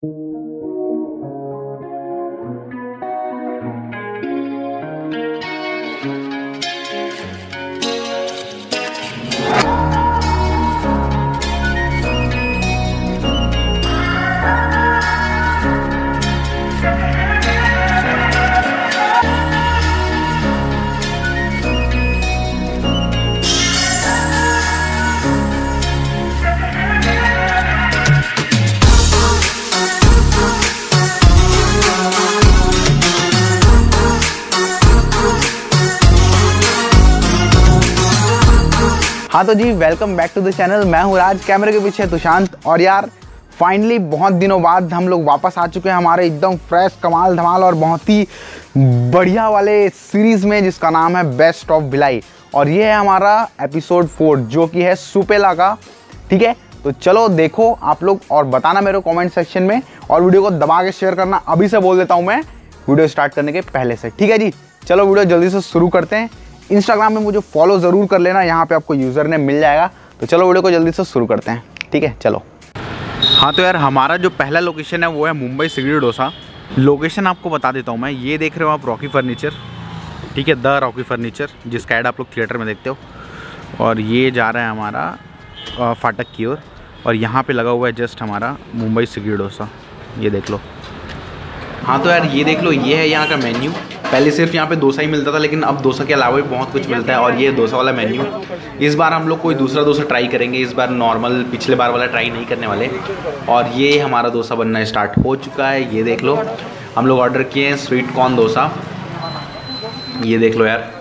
हाँ तो जी, welcome back to the channel. मैं हूँ राज, कैमरे के पीछे तुशांत। और यार फाइनली बहुत दिनों बाद हम लोग वापस आ चुके हैं हमारे एकदम फ्रेश कमाल धमाल और बहुत ही बढ़िया वाले सीरीज़ में, जिसका नाम है बेस्ट ऑफ भिलाई। और ये है हमारा एपिसोड 4 जो कि है सुपेला का। ठीक है, तो चलो देखो आप लोग और बताना मेरे को कमेंट सेक्शन में, और वीडियो को दबा के शेयर करना अभी से बोल देता हूँ मैं वीडियो स्टार्ट करने के पहले से। ठीक है जी, चलो वीडियो जल्दी से शुरू करते हैं। इंस्टाग्राम में मुझे फॉलो ज़रूर कर लेना, यहाँ पे आपको यूज़र नेम मिल जाएगा। तो चलो वीडियो को जल्दी से शुरू करते हैं। ठीक है, चलो। हाँ तो यार हमारा जो पहला लोकेशन है वो है मुंबई सिगड़ी डोसा। लोकेशन आपको बता देता हूँ मैं। ये देख रहे हो आप रॉकी फर्नीचर, ठीक है, द रॉकी फर्नीचर, जिसका ऐड आप लोग थिएटर में देखते हो। और ये जा रहा है हमारा फाटक की ओर, और यहाँ पे लगा हुआ है जस्ट हमारा मुंबई सिगड़ी डोसा। ये देख लो। हाँ तो यार ये देख लो, ये है यहाँ का मेन्यू। पहले सिर्फ यहाँ पे डोसा ही मिलता था, लेकिन अब डोसा के अलावा भी बहुत कुछ मिलता है। और ये डोसा वाला मेन्यू, इस बार हम लोग कोई दूसरा डोसा ट्राई करेंगे। इस बार नॉर्मल पिछले बार वाला ट्राई नहीं करने वाले। और ये हमारा डोसा बनना स्टार्ट हो चुका है। ये देख लो, हम लोग ऑर्डर किए हैं स्वीट कॉर्न डोसा। ये देख लो यार,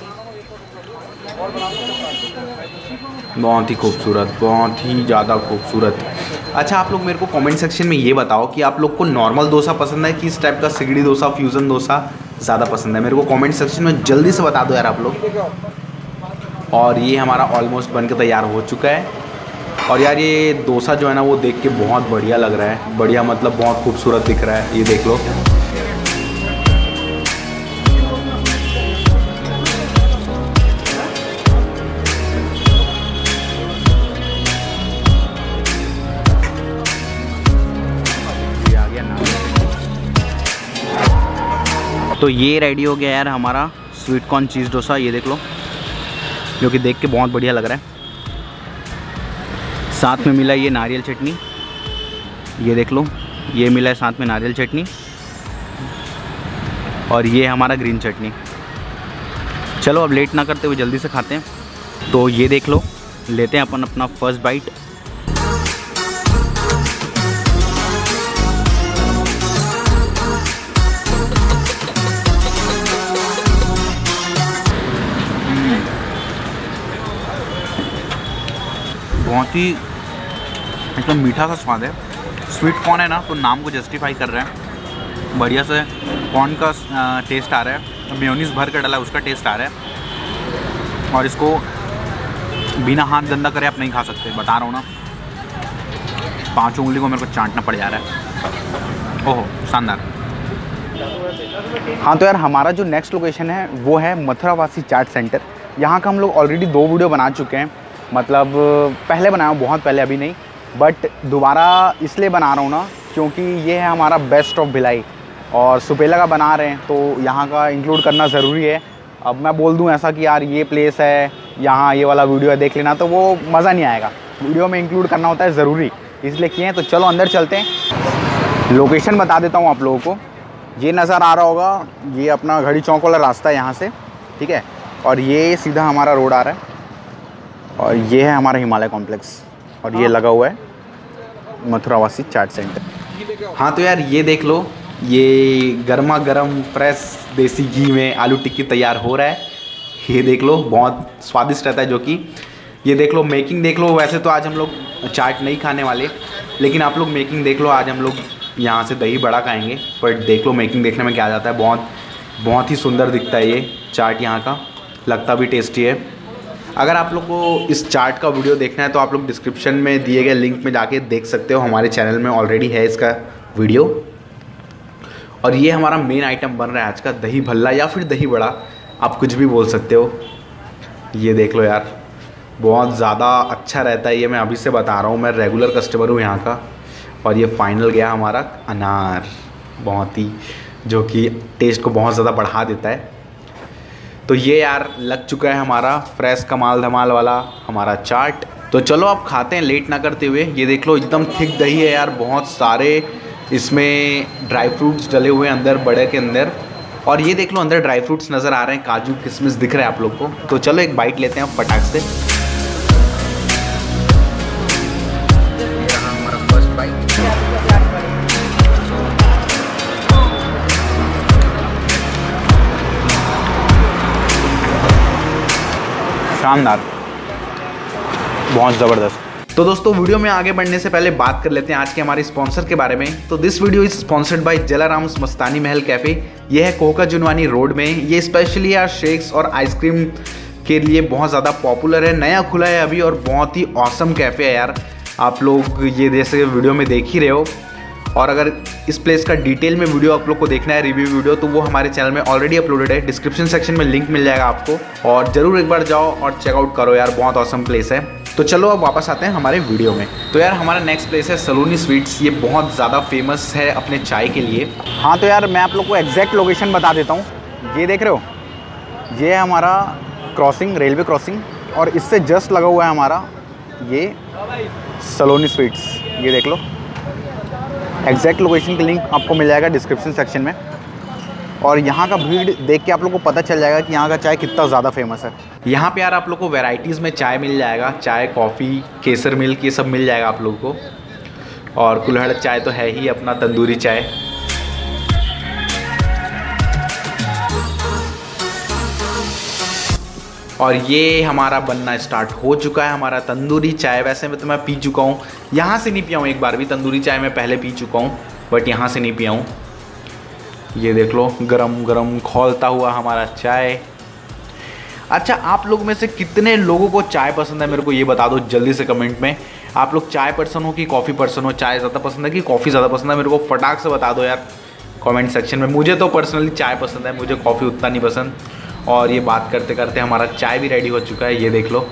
बहुत ही खूबसूरत, बहुत ही ज़्यादा खूबसूरत। अच्छा, आप लोग मेरे को कमेंट सेक्शन में ये बताओ कि आप लोग को नॉर्मल डोसा पसंद है कि इस टाइप का सिगड़ी डोसा, फ्यूज़न डोसा ज़्यादा पसंद है। मेरे को कमेंट सेक्शन में जल्दी से बता दो यार आप लोग। और ये हमारा ऑलमोस्ट बन के तैयार हो चुका है। और यार ये डोसा जो है ना, वो देख के बहुत बढ़िया लग रहा है। बढ़िया मतलब बहुत खूबसूरत दिख रहा है। ये देख लो। तो ये रेडी हो गया यार हमारा स्वीट कॉर्न चीज़ डोसा। ये देख लो, जो कि देख के बहुत बढ़िया लग रहा है। साथ में मिला ये नारियल चटनी। ये देख लो, ये मिला है साथ में नारियल चटनी, और ये हमारा ग्रीन चटनी। चलो अब लेट ना करते हुए जल्दी से खाते हैं। तो ये देख लो, लेते हैं अपन अपना फर्स्ट बाइट। बहुत ही मतलब मीठा सा स्वाद है। स्वीट कॉर्न है ना, तो नाम को जस्टिफाई कर रहा है। बढ़िया से कॉर्न का टेस्ट आ रहा है, मेयोनीज भर कर डाला उसका टेस्ट आ रहा है। और इसको बिना हाथ गंदा करे आप नहीं खा सकते, बता रहा हूँ ना। 5 उंगली को मेरे को चाटना पड़ जा रहा है। ओहो, शानदार। हाँ तो यार हमारा जो नेक्स्ट लोकेशन है वो है मथुरावासी चाट सेंटर। यहाँ का हम लोग ऑलरेडी 2 वीडियो बना चुके हैं। मतलब पहले बनाया हूँ, बहुत पहले, अभी नहीं, बट दोबारा इसलिए बना रहा हूँ ना क्योंकि ये है हमारा बेस्ट ऑफ भिलाई और सुपेला का बना रहे हैं, तो यहाँ का इंक्लूड करना ज़रूरी है। अब मैं बोल दूँ ऐसा कि यार ये प्लेस है, यहाँ ये वाला वीडियो है, देख लेना, तो वो मज़ा नहीं आएगा। वीडियो में इंक्लूड करना होता है ज़रूरी, इसलिए किए हैं। तो चलो अंदर चलते हैं। लोकेशन बता देता हूँ आप लोगों को। ये नज़र आ रहा होगा, ये अपना घड़ी चौक वाला रास्ता है यहाँ से, ठीक है। और ये सीधा हमारा रोड आ रहा है, और ये है हमारा हिमालय कॉम्प्लेक्स, और ये लगा हुआ है मथुरावासी चाट सेंटर। हाँ तो यार ये देख लो, ये गर्मा गर्म फ्रेश देसी घी में आलू टिक्की तैयार हो रहा है। ये देख लो, बहुत स्वादिष्ट रहता है। जो कि ये देख लो, मेकिंग देख लो। वैसे तो आज हम लोग चाट नहीं खाने वाले, लेकिन आप लोग मेकिंग देख लो। आज हम लोग यहाँ से दही बड़ा खाएंगे, बट देख लो मेकिंग देखने में क्या आ जाता है। बहुत ही सुंदर दिखता है ये चाट यहाँ का, लगता भी टेस्टी है। अगर आप लोग को इस चार्ट का वीडियो देखना है तो आप लोग डिस्क्रिप्शन में दिए गए लिंक में जाके देख सकते हो। हमारे चैनल में ऑलरेडी है इसका वीडियो। और ये हमारा मेन आइटम बन रहा है आज का, दही भल्ला या फिर दही बड़ा, आप कुछ भी बोल सकते हो। ये देख लो यार, बहुत ज़्यादा अच्छा रहता है ये, मैं अभी से बता रहा हूँ। मैं रेगुलर कस्टमर हूँ यहाँ का, और ये फाइनल गया हमारा अनार, बहुत ही, जो कि टेस्ट को बहुत ज़्यादा बढ़ा देता है। तो ये यार लग चुका है हमारा फ्रेश कमाल धमाल वाला हमारा चाट। तो चलो अब खाते हैं लेट ना करते हुए। ये देख लो एकदम थिक दही है यार, बहुत सारे इसमें ड्राई फ्रूट्स डले हुए हैं अंदर बड़े के अंदर, और ये देख लो अंदर ड्राई फ्रूट्स नज़र आ रहे हैं, काजू किशमिश दिख रहा है आप लोग को। तो चलो एक बाइट लेते हैं फटाक से। हमारा फर्स्ट बाइट। शानदार, बहुत ज़बरदस्त। तो दोस्तों वीडियो में आगे बढ़ने से पहले बात कर लेते हैं आज के हमारे स्पॉन्सर के बारे में। तो this video is sponsored by Jalaram's Mastani Mahal cafe. ये है कोहका जुनवानी रोड में। ये स्पेशली यार शेक्स और आइसक्रीम के लिए बहुत ज़्यादा पॉपुलर है, नया खुला है अभी और बहुत ही ऑसम कैफ़े है यार। आप लोग ये जैसे वीडियो में देख ही रहे हो। और अगर इस प्लेस का डिटेल में वीडियो आप लोग को देखना है, रिव्यू वीडियो, तो वो हमारे चैनल में ऑलरेडी अपलोडेड है। डिस्क्रिप्शन सेक्शन में लिंक मिल जाएगा आपको, और ज़रूर एक बार जाओ और चेकआउट करो यार, बहुत ऑसम प्लेस है। तो चलो अब वापस आते हैं हमारे वीडियो में। तो यार हमारा नेक्स्ट प्लेस है सलोनी स्वीट्स। ये बहुत ज़्यादा फेमस है अपने चाय के लिए। हाँ तो यार मैं आप लोग को एग्जैक्ट लोकेशन बता देता हूँ। ये देख रहे हो, ये है हमारा क्रॉसिंग, रेलवे क्रॉसिंग, और इससे जस्ट लगा हुआ है हमारा ये सलोनी स्वीट्स। ये देख लो, एग्जैक्ट लोकेशन का लिंक आपको मिल जाएगा डिस्क्रिप्शन सेक्शन में। और यहाँ का भीड़ देख के आप लोग को पता चल जाएगा कि यहाँ का चाय कितना ज़्यादा फेमस है। यहाँ पे यार आप लोग को वैरायटीज़ में चाय मिल जाएगा, चाय, कॉफ़ी, केसर मिल्क, ये सब मिल जाएगा आप लोग को। और कुल्हड़ चाय तो है ही अपना, तंदूरी चाय। और ये हमारा बनना स्टार्ट हो चुका है हमारा तंदूरी चाय। वैसे में तो मैं पी चुका हूँ, यहाँ से नहीं पिया हूँ एक बार भी। तंदूरी चाय मैं पहले पी चुका हूँ बट यहाँ से नहीं पिया हूँ। ये देख लो गरम गरम खौलता हुआ हमारा चाय। अच्छा, आप लोग में से कितने लोगों को चाय पसंद है मेरे को ये बता दो जल्दी से कमेंट में। आप लोग चाय पर्सन हो कि कॉफ़ी पर्सन हो? चाय ज़्यादा पसंद है कि कॉफ़ी ज़्यादा पसंद है? मेरे को फटाक से बता दो यार कमेंट सेक्शन में। मुझे तो पर्सनली चाय पसंद है, मुझे कॉफ़ी उतना नहीं पसंद। और ये बात करते करते हमारा चाय भी रेडी हो चुका है, ये देख लो।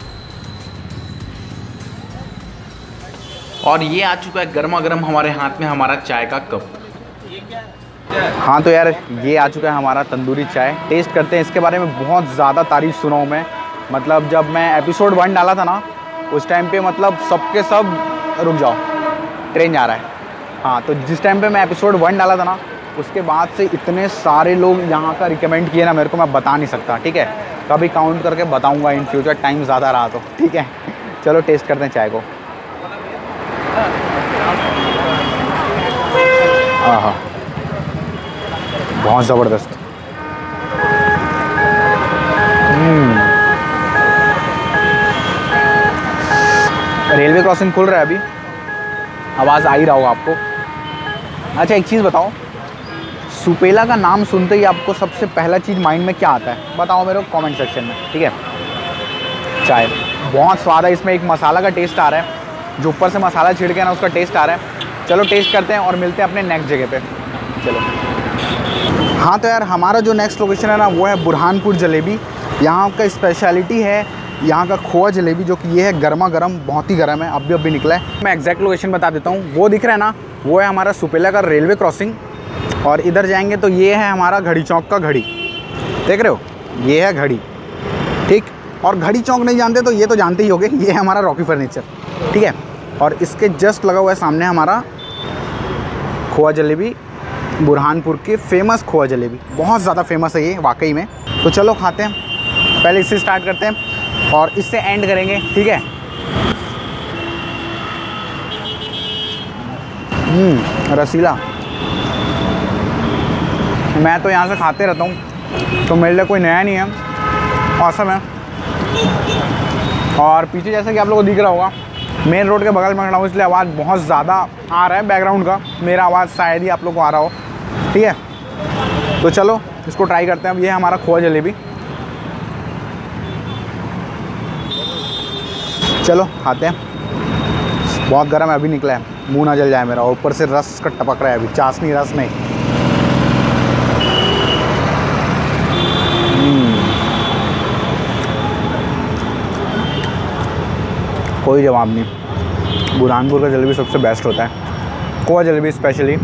और ये आ चुका है गर्मा गर्म हमारे हाथ में हमारा चाय का कप। हाँ तो यार ये आ चुका है हमारा तंदूरी चाय। टेस्ट करते हैं इसके बारे में। बहुत ज़्यादा तारीफ़ सुना हूँ मैं, मतलब जब मैं एपिसोड 1 डाला था ना उस टाइम पे मतलब सबके सब रुक जाओ ट्रेन जा रहा है। हाँ तो जिस टाइम पे मैं एपिसोड 1 डाला था ना उसके बाद से इतने सारे लोग यहाँ का रिकमेंड किए ना मेरे को, मैं बता नहीं सकता। ठीक है, कभी काउंट करके बताऊँगा इन फ्यूचर, टाइम ज़्यादा रहा तो। ठीक है, चलो टेस्ट करते हैं चाय को। हाँ, बहुत ज़बरदस्त। रेलवे क्रॉसिंग खुल रहा है अभी, आवाज़ आ ही रहा होगा आपको। अच्छा एक चीज़ बताओ, सुपेला का नाम सुनते ही आपको सबसे पहला चीज़ माइंड में क्या आता है? बताओ मेरे को कमेंट सेक्शन में। ठीक है, चाय बहुत स्वाद है इसमें, एक मसाला का टेस्ट आ रहा है, जो ऊपर से मसाला छिड़के ना उसका टेस्ट आ रहा है। चलो टेस्ट करते हैं और मिलते हैं अपने नेक्स्ट जगह पे। चलो। हाँ तो यार हमारा जो नेक्स्ट लोकेशन है ना वो है बुरहानपुर जलेबी। यहाँ का स्पेशलिटी है यहाँ का खोआ जलेबी, जो कि ये है गर्मा गर्म, बहुत ही गर्म है, अभी निकला है। मैं एग्जैक्ट लोकेशन बता देता हूँ। वो दिख रहा है ना, वो है हमारा सुपेला का रेलवे क्रॉसिंग। और इधर जाएंगे तो ये है हमारा घड़ी चौक का घड़ी, देख रहे हो, ये है घड़ी। ठीक, और घड़ी चौक नहीं जानते तो ये तो जानते ही होंगे, ये है हमारा रॉकी फर्नीचर। ठीक है, और इसके जस्ट लगा हुआ है सामने हमारा खोआ जलेबी, बुरहानपुर की फेमस खोआ जलेबी। बहुत ज़्यादा फेमस है ये वाकई में। तो चलो खाते हैं, पहले इससे स्टार्ट करते हैं और इससे एंड करेंगे। ठीक है, रसीला। मैं तो यहाँ से खाते रहता हूँ तो मेरे लिए कोई नया नहीं है, औसम है। और पीछे जैसा कि आप लोगों को दिख रहा होगा मेन रोड के बगल में खड़ा हूँ, इसलिए आवाज़ बहुत ज़्यादा आ रहा है बैकग्राउंड का। मेरा आवाज़ शायद ही आप लोग को आ रहा हो। ठीक है, तो चलो इसको ट्राई करते हैं। अब ये है हमारा खोआ जलेबी, चलो खाते हैं। बहुत गर्म है, अभी निकला है, मुंह ना जल जाए मेरा। और ऊपर से रस का टपक रहा है अभी, चाशनी रस नहीं। कोई जवाब नहीं, बुरहानपुर का जलेबी सबसे बेस्ट होता है। खोआ जलेबी स्पेशली।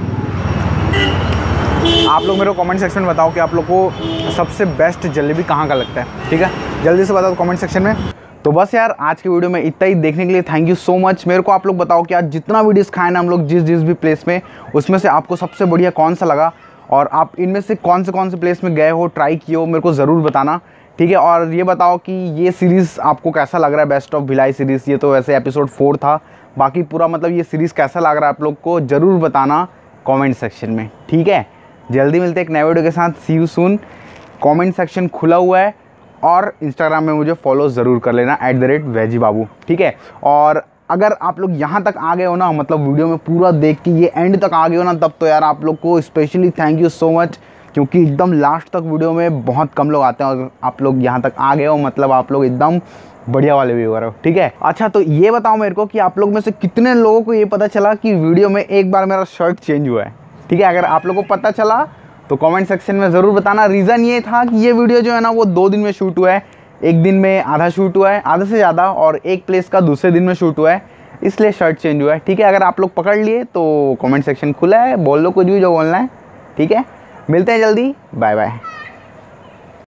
आप लोग मेरे को कमेंट सेक्शन में बताओ कि आप लोग को सबसे बेस्ट जलेबी कहाँ का लगता है, ठीक है, जल्दी से बताओ कमेंट सेक्शन में। तो बस यार आज की वीडियो में इतना ही। देखने के लिए थैंक यू सो मच। मेरे को आप लोग बताओ कि आज जितना वीडियोस खाए ना हम लोग जिस भी प्लेस में, उसमें से आपको सबसे बढ़िया कौन सा लगा, और आप इनमें से कौन से प्लेस में गए हो, ट्राई किए हो, मेरे को ज़रूर बताना, ठीक है। और ये बताओ कि ये सीरीज़ आपको कैसा लग रहा है, बेस्ट ऑफ भिलाई सीरीज़। ये तो वैसे एपिसोड 4 था, बाकी पूरा मतलब ये सीरीज़ कैसा लग रहा है आप लोग को ज़रूर बताना कमेंट सेक्शन में, ठीक है। जल्दी मिलते हैं एक नए वीडियो के साथ। See you soon. Comment section खुला हुआ है और इंस्टाग्राम में मुझे फॉलो ज़रूर कर लेना @वेजीबाबू, ठीक है। और अगर आप लोग यहाँ तक आ गए हो ना, मतलब वीडियो में पूरा देख के ये एंड तक आ गए हो ना, तब तो यार आप लोग को specially thank you so much, क्योंकि एकदम लास्ट तक वीडियो में बहुत कम लोग आते हैं और आप लोग यहाँ तक आ गए हो, मतलब आप लोग एकदम बढ़िया वाले व्यूअर हो, ठीक है। अच्छा तो ये बताओ मेरे को कि आप लोग में से कितने लोगों को ये पता चला कि वीडियो में एक बार मेरा शर्ट चेंज हुआ है, ठीक है। अगर आप लोगों को पता चला तो कमेंट सेक्शन में ज़रूर बताना। रीज़न ये था कि ये वीडियो जो है ना वो 2 दिन में शूट हुआ है, एक दिन में आधा शूट हुआ है, आधा से ज़्यादा, और एक प्लेस का दूसरे दिन में शूट हुआ है, इसलिए शर्ट चेंज हुआ है, ठीक है। अगर आप लोग पकड़ लिए तो कमेंट सेक्शन खुला है, बोल लो कुछ भी जो बोलना है, ठीक है। मिलते हैं जल्दी, बाय बाय।